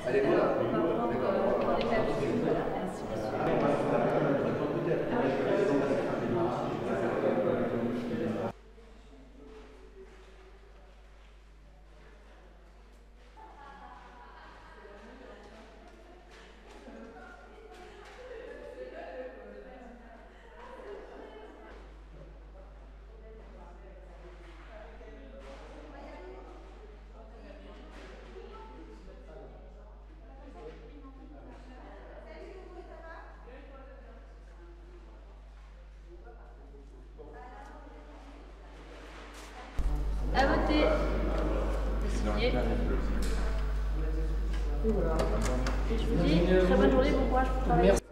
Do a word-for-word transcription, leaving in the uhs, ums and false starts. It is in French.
Allez, voilà. D'accord. Les papiers, voilà, ainsi de à voter. Signé. Et je vous dis très bonne journée, bon courage pour travailler.